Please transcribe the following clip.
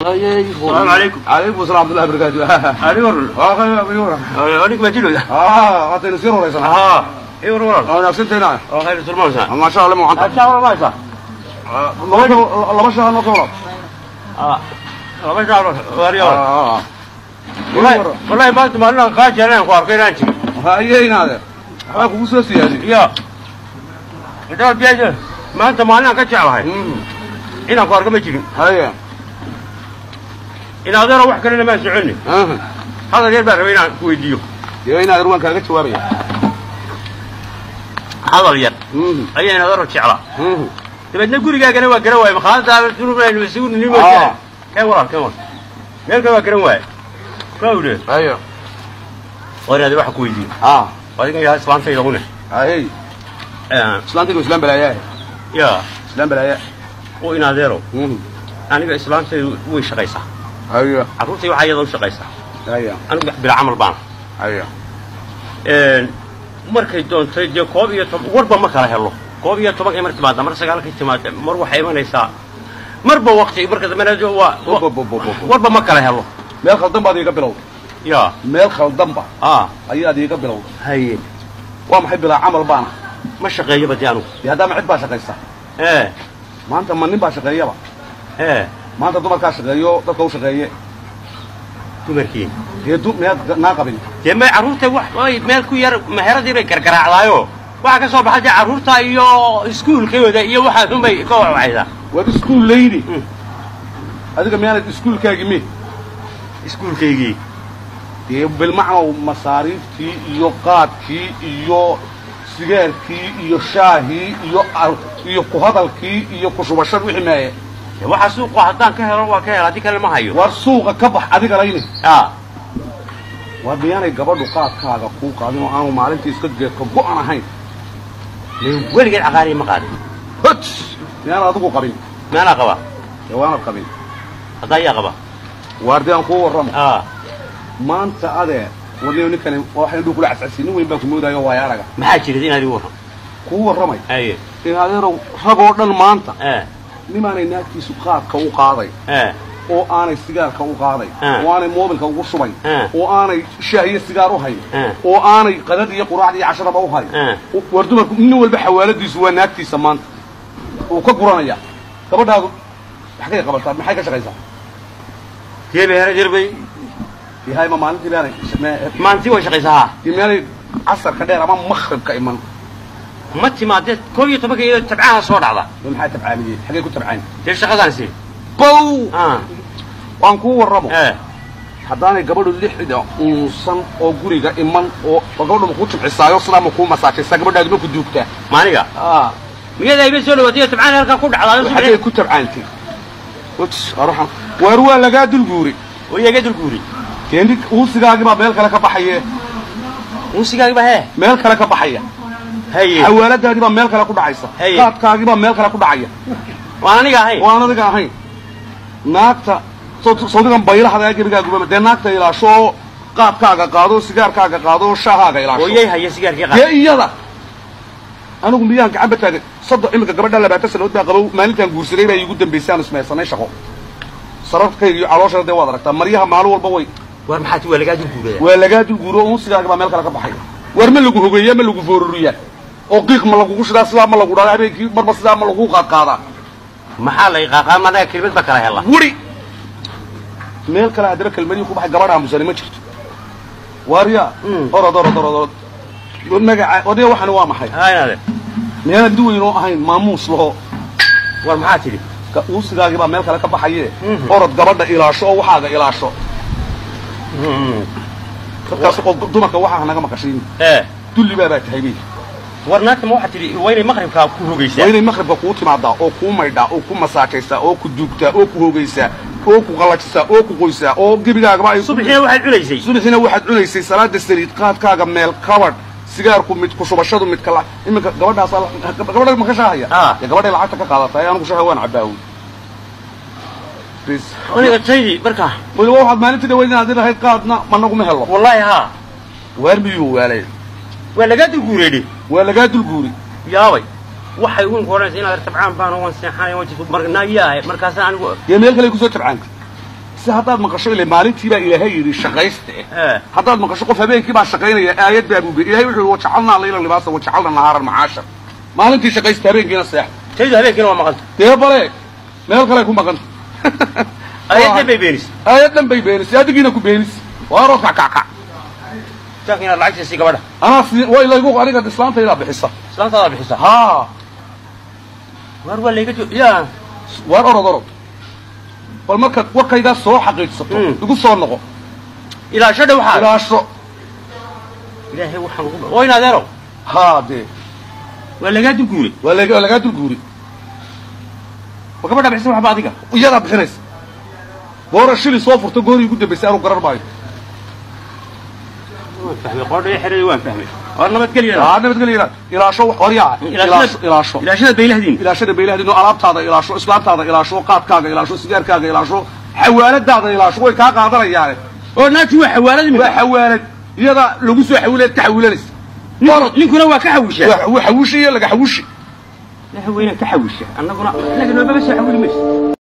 السلام عليكم. عليكم السلام ورحمة الله وبركاته. أيورن. أيورن. أنا كمجلو. أعطيني سير ولا يسمع. أيورن. أنا سنت هنا. خير سلمان. ما شاء الله ما ما شاء الله ما شاء. الله ما شاء الله صورة. الله ما شاء الله وريال. والله ما أنت ما لنا خارج أنا قارقين أنت. هاي هنا. أكو وصل سياسي. يا. إذا بيجي ما أنت ما لنا كتير هاي. هنا قارق مجلو. هاي. إن هذا روح كلنا ما يسعني. هذا غير بروينا كويديو. يا هنا روان كذا شوارع. هذا اليد. أي أنا ضرب شعرة. تبى نقول جا كنا وكروي مخالط هذا تقولون إنه يسوون اللي ما كان ورا كمان. غير كنا وكروي. كوده. أيوه. وأنا هذا واحد كويديو. وهذا كان يسلم في لونه. أي. سلام تقول سلام بلايا. يا. سلام بلايا. وإن هذا رو. أنا كإسلام في وش قيسة. أيوه. عروتي وحياة وش قيسة. أيوه. أنا بالعمل بان. أيوه. markay doontay de koob iyo toban warba ma kala helo koob iyo toban markii baad mar sagaalka timaad mar waxay imanaysaa marba waqti marka dambeeyo warba ma kala helo meel khaldan baad iga bilow ya meel khaldan ba ayaad iga bilow hay waa maxay bilaa amal baana ma shaqeeyo badiyaanu yaada ma cid baa shaqeysa maanta ma nin baa shaqeeyaba maanta dumarka shaqeeyo dadka u shaqeeye dumarkii يدوب ناقبين. جماعة عروتة واحد مالكو ير مهردي بيكركر علىه. واحد كسب حاجة عروتة يو سكول كذا يو واحد هم يكوع وعيدا. وبسكول ليدي. هذا كمان سكول كاجمي. سكول كيجي. بالمعنى ومصاريف كي يقاد كي يو سجار كي يو شاهي يو قهدل كي يو كشوبشر وحماية. واحد سوق واحد كان كهرباء كهرباء هذيك اللي ما هيو. والسوق كبح هذيك رأيني. وبيانا قبضوا قاد كذا كوكا إنه أنا معلنتي إسكت كبوا أنا هاي. وين قال عقاري مقاري؟ هتش. أنا أدوق قبيل. ما أنا قبا. جوانا قبيل. أضيع قبا. واردين قوة الرم. ما أنت هذا. وليه نكلم واحد يدوق كل عساسين وين بكم مودا يوا يا رجال. ما حد يجي هذه ورا. قوة الرمي. أيه. إن هذا رو رجعنا ما أنت. لما نيناك في سقاط كوكاضي. oo aanay sigaarka u qaaday oo aanay moobilka ugu shubay oo aanay shaahiye sigaar u hay oo aanay qadad iyo quraacad iyo casharaba u hay wardumarku nin walba xawaaladiisu waa naagtiisa maanta oo ka guranaya gabadhaadu waxay qabataa maxay ka shaqaysaa tiibe hore jirbay yahay ma maalintii leeyahay maalintii way shaqaysaa tiimiyay casarka dheer ama maghribka iman ma timaadee koob iyo tobanka iyo tabcaha soo dhacda maxay tabcaaniyeen xagee ku tabcaan ee shaqadaasi bow waan ku warramo haddaanay gabadhu lixda uusan oo guriga iman oo gabadhu ma ku jibcisaayo sidaa ma ku masaajaysaa gabadhaadu ma ku duugtaa maaniga miyada iba soo dhawaatay tabcaan halka ku dhacdaa waxay ku tabcaantay wats arahan war waa laga dulguuri oo iyaga dulguuri keendi uusigaagi baa meel kale ka baxayee uusigaagi baa meel kale ka baxaya haye xawaaladaadi baa meel kale ku dhacaysa qaadkaagi baa meel kale ku dhacaya waan aniga ahayn naagta sawdigan baylaha gabadhaagu baa de naagta ilaasho qaadkaaga qaado sigaarkaaga qaado shaahaaga ilaasho ooyay haya sigaarkii qaado iyada anigu miyaan gacan bataaga saddex imika gabadha 20 sanadood baa qabow maalintan guursaday baa igu dambeysay aan ismaysanay shaqo sarafkayga iyo caloosha de waad aragtaa maryaha maalin walba way war maxaa waa laga dulguuro oo sigaaga baa meel kale ka baxay war ma lagu hogeeyaa ma lagu fooruriyaa oo qiiq ma lagu shidaa sidaa ma lagu dharaa habeenkii marba sidaa ma lagu qaadqaadaa maxaa la iqaaqaa madaa kelmad ba kala hela wuri meel kale hadaba kelmadii ku baxay gabadha musani ma jirto wariya orod magaca oday waxan waa maxay haynaade meel duwayno ahayn maamuus laho war maxaa tiri ka uusigaagi baa meel kale ka baxayee orod gabadha ilaasho oo waxaaga ilaasho dadkaas oo dumarka waxaa naga maqashiin dulli baa tahay warnaaka ma waxa tiri weynay maqribka ku hoogaysaa weynay maqribka ku timaada oo ku maydha oo ku masaajaysa oo ku duugta oo ku hoogaysa oo ku qalajisa oo ku qoysa oo gabigaaga ay subaxina waxaad cunaysay salaada sariid qaadkaaga meel kabad sigaarku mid ku shubashadu mid kala imika gabadhaas gabadha ma ka shaahaya gabadha lacagta ka qaadatay anigu shaaha waan cabaawi bis aniga taydi marka waliba waxaad maalintii dhaweydin hadii lahayd qaadna ma nagu ma helo wallahi waar miyuu waalay waa laga dulguuri yaabay waxay ugu qoraysaa inaad tabcaan baan oo seexanay wajib marnaa yahay markaas anigu meel kale ku soo tabcaantay si haddaad maqasho ile maalintii baa ilaahay yidhi shaqayste haddaad maqasho qof habeenkii baa shaqaynaya aayad baa buu ilaahay wuxuu wajacalnaa laylan libaasa wajacalna nahaaran macaasha maalintii shaqaysta habeenkiina seex tayda habeenkiina waa maqanta dee bale meel kale ku maqanta aayaddan bay beenisay adigiina ku beenisay waa rood kackac taakina lacagtiisii gabadha anaa way laygu aniga islaantayda bixisa islaantaada bixisa haa war waa layga yaa war orod bal markaad warkaygaa soo xaqiijsato igu soo noqo ilaasho dhow waxaa ilaasho ilaahay waxaan ugu oo inaad eero haa dee waa lagaa dulguuray waa lagaa dulguuray wa gabadha bixisa waxba adiga iyadaa bixinaysa goora shili soo furto goorii ugu dambaysay anuu garan maayo waan fahmay qoodhaya xereey waan fahmay war nabadgelya nabadgelya ilaasho waryaa ilaashada baylahdin oo alaabtaada ilaasho islaantaada ilaasho qaadkaaga ilaasho sigaarkaaga ilaasho xawaaladaada ilaasho way kaa qaadanayaan oo naagti waa xawaalad waa xawaalad iyada lagu soo xawileed ka xawilanaysa ninkuna waa ka xawisha waa xawishi iyo laga xawishi la haweenka ka xawisha annaguna noo baba soo xawili mayso